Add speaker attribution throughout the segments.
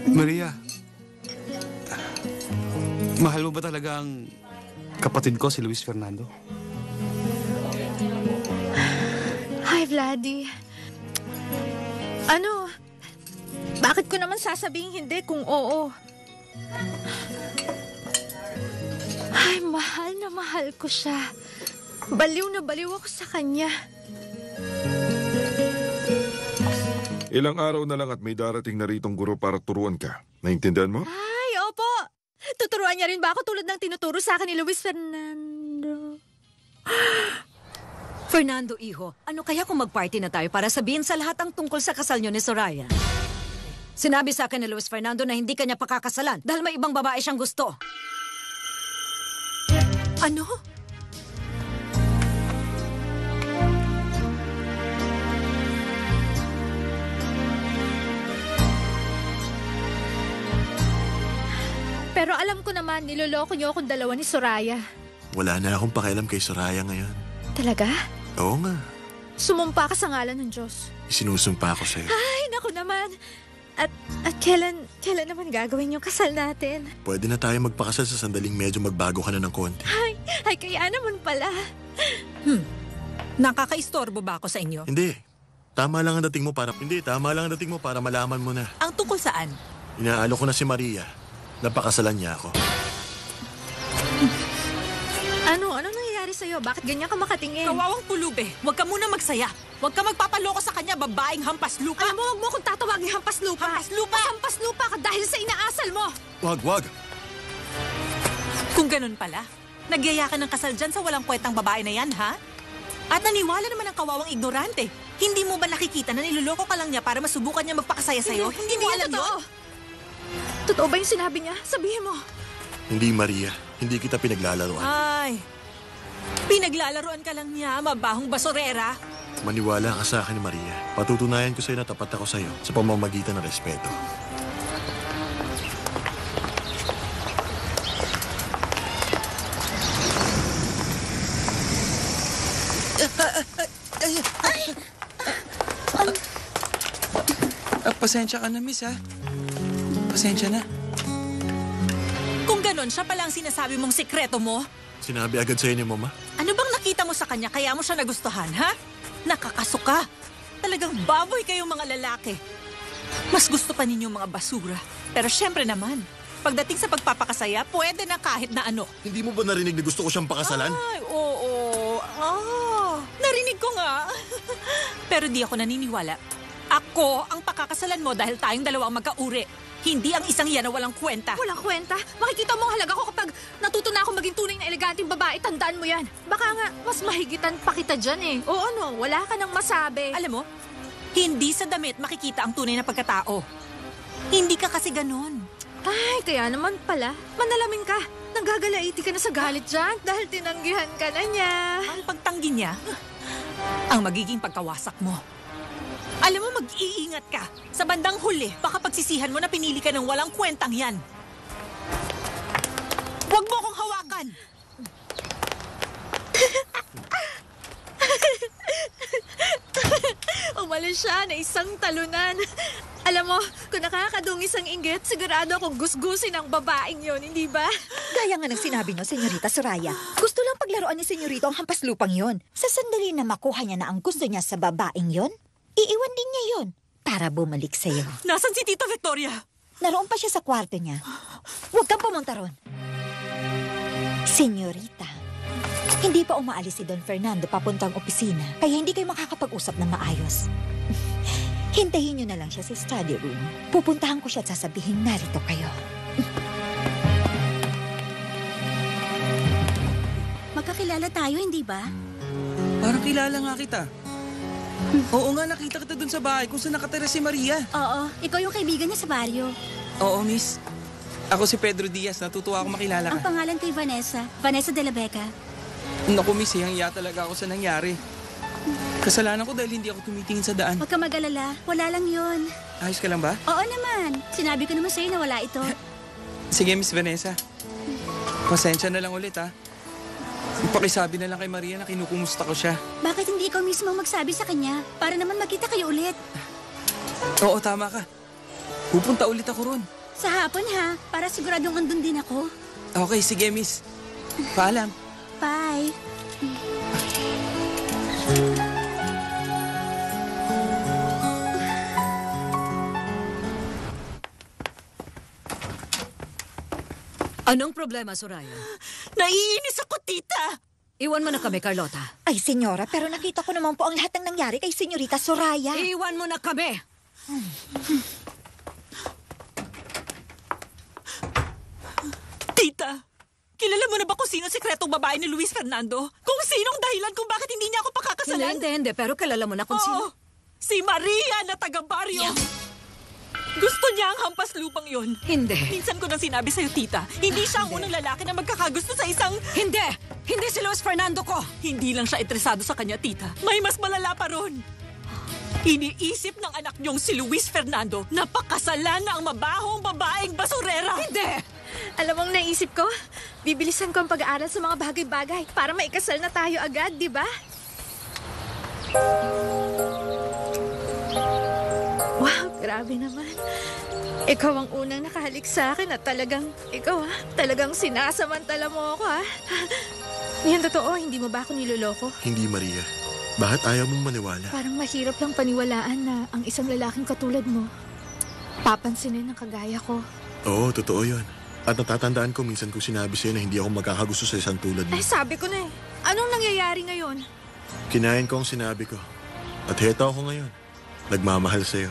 Speaker 1: Maria, mahal mo ba talaga ang kapatid ko, si Luis Fernando?
Speaker 2: Hi, Vladdy. Ano? Bakit ko naman sasabihin hindi kung oo? Ay, mahal na mahal ko siya. Baliw na baliw ako sa kanya.
Speaker 3: Ilang araw na lang at may darating na ritong guro para turuan ka. Naintindihan mo?
Speaker 2: Ay, opo. Tuturuan niya rin ba ako tulad ng tinuturo sa akin ni Luis Fernando?
Speaker 4: Fernando, iho, ano kaya kung mag-party na tayo para sabihin sa lahat ang tungkol sa kasal niyo ni Soraya? Sinabi sa akin ni Luis Fernando na hindi kanya pakakasalan dahil may ibang babae siyang gusto.
Speaker 2: Ano? Pero alam ko naman, niloloko niyo akong dalawa ni Soraya.
Speaker 5: Wala na akong pakialam kay Soraya ngayon.
Speaker 2: Talaga?
Speaker 5: Oo nga.
Speaker 2: Sumumpa ka sa ngalan ng Diyos.
Speaker 5: Isinusumpa ko sa'yo.
Speaker 2: Ay, naku naman. At kailan naman gagawin yung kasal natin?
Speaker 5: Pwede na tayo magpakasal sa sandaling medyo magbago ka na ng konti.
Speaker 2: Ay, kaya naman pala.
Speaker 4: Nakakaistorbo ba ako sa inyo?
Speaker 5: Hindi. Tama lang ang dating mo para malaman mo na.
Speaker 4: Ang tungkol saan?
Speaker 5: Inaalo ko na si Maria. Napakasalan niya ako.
Speaker 2: Ano nangyayari sa'yo? Bakit ganyan ka makatingin?
Speaker 4: Kawawang pulube. Huwag ka muna magsaya. Huwag ka magpapaloko sa kanya, babaeng hampas lupa.
Speaker 2: Alam mo, huwag mo akong tatawagin hampas lupa.
Speaker 4: Hampas lupa?
Speaker 2: Hampas lupa ka dahil sa inaasal mo.
Speaker 5: Wag.
Speaker 4: Kung ganun pala, nagyaya ka ng kasal dyan sa walang kwentang babae na yan, ha? At naniwala naman ang kawawang ignorante. Hindi mo ba nakikita na niloloko ka lang niya para masubukan niya magpakasaya sa'yo? Hindi mo alam yun?
Speaker 2: Totoo ba yung sinabi niya? Sabihin mo.
Speaker 5: Hindi, Maria. Hindi kita pinaglalaruan.
Speaker 4: Ay, pinaglalaruan ka lang niya, mabahong basurera.
Speaker 5: Maniwala ka sa akin, Maria. Patutunayan ko sa'yo na tapat ako sa'yo sa pamamagitan ng respeto.
Speaker 1: Pasensya ka na, miss, ha? Pasensya na.
Speaker 4: Kung ganon, siya pala ang sinasabi mong sikreto mo?
Speaker 5: Sinabi agad sa'yo ni Mama?
Speaker 4: Ano bang nakita mo sa kanya kaya mo siya nagustuhan, ha? Nakakasuka. Talagang baboy kayong mga lalaki. Mas gusto pa ninyo mga basura. Pero syempre naman, pagdating sa pagpapakasaya, pwede na kahit na ano.
Speaker 5: Hindi mo ba narinig na gusto ko siyang pakasalan?
Speaker 4: Ay, oo. Narinig ko nga. Pero di ako naniniwala. Ako ang pakakasalan mo dahil tayong dalawang magkauri. Hindi ang isang yan na walang kwenta.
Speaker 2: Walang kwenta? Makikita mo ang halaga ko kapag natuto na akong maging tunay na eleganteng babae. Tandaan mo yan. Baka nga, mas mahigitan pa kita dyan eh. Oo, no? Wala ka nang masabi.
Speaker 4: Alam mo, hindi sa damit makikita ang tunay na pagkatao. Hindi ka kasi ganon.
Speaker 2: Ay, kaya naman pala. Manalamin ka. Nanggagalaiti ka na sa galit dyan dahil tinanggihan ka na niya.
Speaker 4: Ang pagtanggi niya, ang magiging pagkawasak mo. Alam mo, mag-iingat ka. Sa bandang huli, baka pagsisihan mo na pinili ka ng walang kwentang yan. Huwag mo akong hawakan!
Speaker 2: Umalis siya na isang talunan. Alam mo, kung nakakadungis ang inggit, sigurado akong gusgusin ang babaeng yon, hindi ba?
Speaker 6: Gaya nga ng sinabi no, Senyorita Soraya. Gusto lang paglaruan ni Senyorito ang hampas lupang yon. Sa sandali na makuha niya na ang gusto niya sa babaeng yon, iiwan din niya yon para bumalik sa'yo.
Speaker 4: Nasaan si Tita Victoria?
Speaker 6: Naroon pa siya sa kwarto niya. Huwag kang pumunta ron. Senyorita, hindi pa umaalis si Don Fernando papuntang opisina, kaya hindi kayo makakapag-usap na maayos. Hintayin niyo na lang siya sa study room. Pupuntahan ko siya at sasabihin narito kayo.
Speaker 7: Magkakilala tayo, hindi ba?
Speaker 1: Parang kilala nga kita. Oo nga, nakita kita dun sa bahay kung saan nakatira si Maria.
Speaker 7: Oo, ikaw yung kaibigan niya sa baryo.
Speaker 1: Oo, miss. Ako si Pedro Diaz. Natutuwa ako makilala
Speaker 7: Ang
Speaker 1: ka.
Speaker 7: pangalan kay Vanessa. Vanessa de la Beca.
Speaker 1: Naku, miss, hiyang-hiya talaga ako sa nangyari. Kasalanan ko dahil hindi ako tumitingin sa daan.
Speaker 7: Huwag ka mag-alala. Wala lang yun.
Speaker 1: Ayos ka lang ba?
Speaker 7: Oo naman. Sinabi ko naman sa'yo na wala ito.
Speaker 1: Sige, Miss Vanessa. Pasensya na lang ulit, ha? Ipakisabi na lang kay Maria na kinukumusta ko siya.
Speaker 7: Bakit hindi ikaw mismo magsabi sa kanya? Para naman magkita kayo ulit.
Speaker 1: Oo, tama ka. Pupunta ulit ako ron.
Speaker 7: Sa hapon ha, para siguradong andun din ako.
Speaker 1: Okay, sige, miss. Paalam.
Speaker 7: Bye.
Speaker 8: Anong problema, Soraya?
Speaker 4: Naiinis ako, tita!
Speaker 8: Iwan mo na kami, Carlota.
Speaker 6: Ay, senyora, pero nakita ko naman po ang lahat ng nangyari kay senyorita Soraya.
Speaker 8: Iwan mo na kami!
Speaker 4: Tita, kilala mo na ba kung sino sikretong babae ni Luis Fernando? Kung sinong dahilan kung bakit hindi niya ako pakakasalan?
Speaker 8: Hindi. Pero kilala mo na kung sino.
Speaker 4: Si Maria na taga-barrio. Gusto niya ang hampas lupang yon.
Speaker 8: Hindi.
Speaker 4: Minsan ko nang sinabi sa'yo, tita, hindi siya ang unang lalaki na magkakagusto sa isang...
Speaker 8: Hindi! Hindi si Luis Fernando ko!
Speaker 4: Hindi lang siya interesado sa kanya, tita. May mas malala pa ron. Iniisip ng anak niyong si Luis Fernando na pakasalan na ang mabahong babaeng basurera.
Speaker 8: Hindi!
Speaker 2: Alam mong naisip ko, bibilisan ko ang pag-aaral sa mga bagay-bagay para maikasal na tayo agad, di ba? Wow, grabe naman. Ikaw ang unang nakahalik sa akin at talagang sinasamantala mo ako, ha? Yan totoo, hindi mo ba ako niloloko?
Speaker 5: Hindi, Maria. Bakit ayaw mong maniwala?
Speaker 2: Parang mahirap lang paniwalaan na ang isang lalaking katulad mo, papansinin ng kagaya ko.
Speaker 5: Oo, totoo yun. At natatandaan ko minsan kong sinabi sa'yo na hindi ako magkakagusto sa isang tulad mo.
Speaker 2: Ay, sabi ko na eh. Anong nangyayari ngayon?
Speaker 5: Kinain ko ang sinabi ko. At heto ako ngayon. Nagmamahal sa'yo.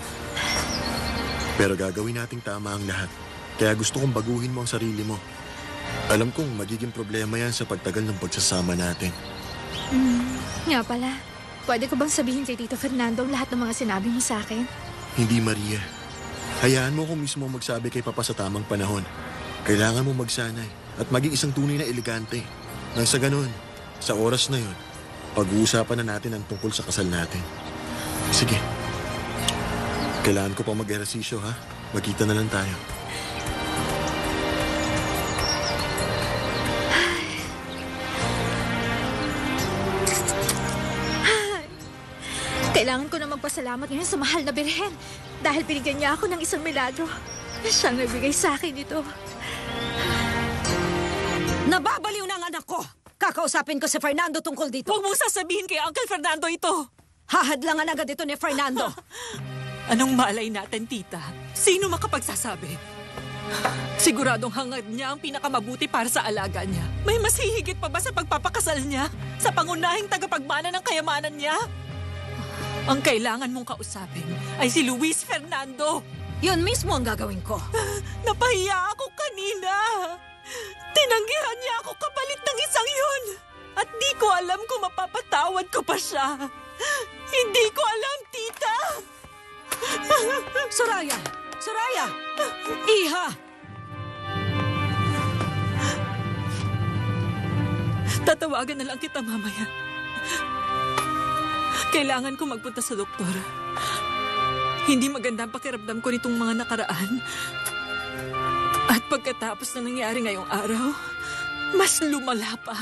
Speaker 5: Pero gagawin nating tama ang lahat. Kaya gusto kong baguhin mo ang sarili mo. Alam kong magiging problema yan sa pagtagal ng pagsasama natin.
Speaker 2: Nga pala, pwede ko bang sabihin kay Tito Fernando lahat ng mga sinabi mo sa akin?
Speaker 5: Hindi, Maria. Hayaan mo kung mismo magsabi kay Papa sa tamang panahon. Kailangan mo magsanay at maging isang tunay na elegante. Nang sa ganun, sa oras na yun, pag-uusapan na natin ang tungkol sa kasal natin. Sige. Kailangan ko pa mag-ehersisyo, ha? Magkita na lang tayo.
Speaker 2: Kailangan ko na magpasalamat ngayon sa mahal na birhen dahil binigyan niya ako ng isang milagro. Siyang nagbigay sa akin ito.
Speaker 8: Nababaliw na ang anak ko! Kakausapin ko si Fernando tungkol dito.
Speaker 4: Huwag mong sasabihin kay Uncle Fernando ito.
Speaker 8: Hahadlangan agad ito ni Fernando.
Speaker 4: Anong malay natin, tita? Sino makapagsasabi? Siguradong hangad niya ang pinakamabuti para sa alaga niya. May mas hihigit pa ba sa pagpapakasal niya? Sa pangunahing tagapagmana ng kayamanan niya? Ang kailangan mong kausapin ay si Luis Fernando.
Speaker 8: Yun mismo ang gagawin ko.
Speaker 4: Napahiya ako kanina. Tinanggihan niya ako kapalit ng isang yun. At di ko alam kung mapapatawad ko pa siya. Hindi ko alam, tita.
Speaker 8: Soraya! Soraya! Iha!
Speaker 4: Tatawagan na lang kita mamaya. Kailangan ko magpunta sa doktor. Hindi maganda ang pakiramdam ko nitong mga nakaraan. At pagkatapos na nangyari ngayong araw, mas lumala pa.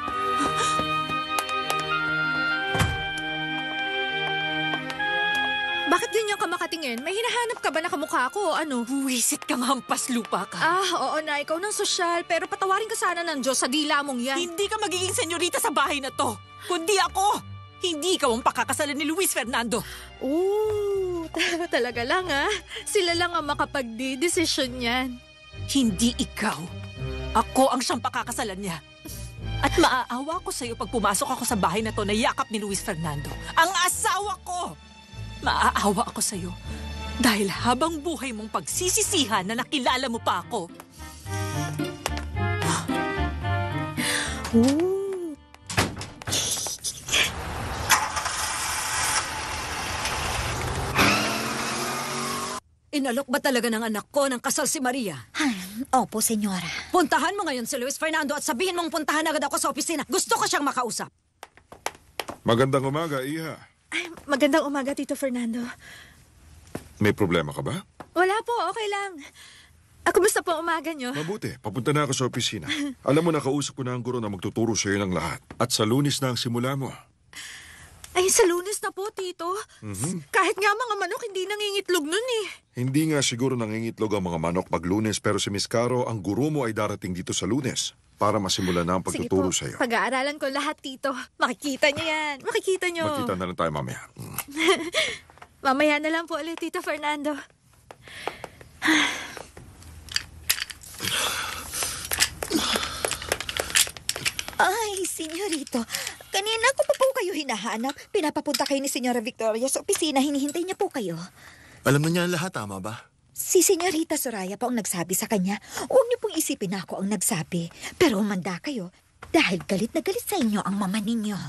Speaker 2: Bakit ganyan ka makatingin? May hinahanap ka ba na kamukha ko o ano?
Speaker 4: Buwisit kang hampas lupa ka.
Speaker 2: Oo na, ikaw ng sosyal. Pero patawarin ka sana ng Diyos sa dila mong yan.
Speaker 4: Hindi ka magiging senyorita sa bahay na to, kundi ako. Hindi ikaw ang pakakasalan ni Luis Fernando.
Speaker 2: Talaga lang Sila lang ang makapagdidesisyon yan.
Speaker 4: Hindi ikaw. Ako ang siyang pakakasalan niya. At maaawa ko sa'yo pag pumasok ako sa bahay na to na yakap ni Luis Fernando. Ang asawa ko! Maaawa ako sa'yo dahil habang buhay mong pagsisisihan na nakilala mo pa ako.
Speaker 8: Inalok ba talaga ng anak ko ng kasal si Maria?
Speaker 6: Opo, senyora.
Speaker 8: Puntahan mo ngayon si Luis Fernando at sabihin mong puntahan agad ako sa opisina. Gusto ko siyang makausap.
Speaker 3: Magandang umaga, Iha.
Speaker 2: Ay, magandang umaga, Tito Fernando.
Speaker 3: May problema ka ba?
Speaker 2: Wala po, okay lang. Kumusta po ang umaga nyo?
Speaker 3: Mabuti, papunta na ako sa opisina. Alam mo, nakausap ko na ang guro na magtuturo sa'yo ng lahat. At sa Lunes na ang simula mo.
Speaker 2: Ay, sa Lunes na po, Tito. Kahit nga mga manok, hindi nangingitlog nun eh.
Speaker 3: Hindi nga siguro nangingitlog ang mga manok pag Lunes, pero si Miss Caro, ang guro mo ay darating dito sa Lunes para masimulan na ang
Speaker 2: Sige
Speaker 3: pagtuturo
Speaker 2: po,
Speaker 3: sa iyo.
Speaker 2: pag-aaralan ko lahat, Tito. Makikita niyo yan. Makikita niyo.
Speaker 3: Makita na lang tayo mamaya.
Speaker 2: Mamaya na lang po ulit, Tito Fernando.
Speaker 6: Ay, senyorito. Kanina ko pa po kayo hinahanap. Pinapapunta kayo ni Senyora Victoria sa opisina. Hinihintay niya po kayo.
Speaker 5: Alam na niya ang lahat, tama ba?
Speaker 6: Si Senyorita Soraya po ang nagsabi sa kanya. Huwag niyo pong isipin na ako ang nagsabi. Pero humanda kayo dahil galit na galit sa inyo ang mama ninyo.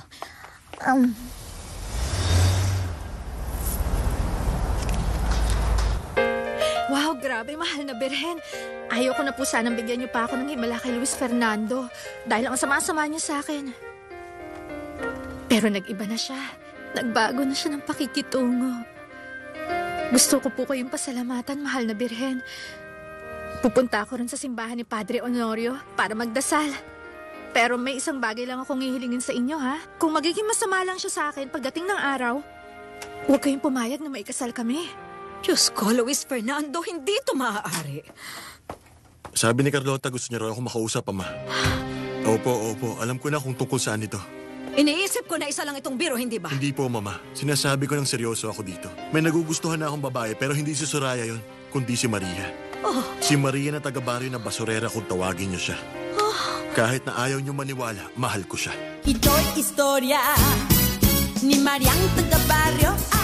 Speaker 2: Wow, grabe, mahal na birhen. Ayoko na po sanang bigyan niyo pa ako ng himala kay Luis Fernando dahil ang sama-sama niya sa akin. Pero nag-iba na siya. Nagbago na siya ng pakikitungo. Gusto ko po kayong pasalamatan, mahal na birhen. Pupunta ako rin sa simbahan ni Padre Honorio para magdasal. Pero may isang bagay lang akong hihilingin sa inyo, ha? Kung magiging masama lang siya sa akin pagdating ng araw, huwag kayong pumayag na maikasal kami.
Speaker 4: Diyos ko, Luis Fernando, hindi ito maaari.
Speaker 5: Sabi ni Carlota gusto niya raw ako makausap, Ama. Opo. Alam ko na kung tungkol saan ito.
Speaker 8: Iniisip ko na isa lang itong biro, hindi ba?
Speaker 5: Hindi po, Mama. Sinasabi ko ng seryoso ako dito. May nagugustuhan na akong babae pero hindi si Soraya yon, kundi si Maria. Si Maria na taga-barrio na basurera kung tawagin niyo siya. Kahit na ayaw niyo maniwala, mahal ko siya.
Speaker 9: Ito'y istorya ni Mariang taga-barrio.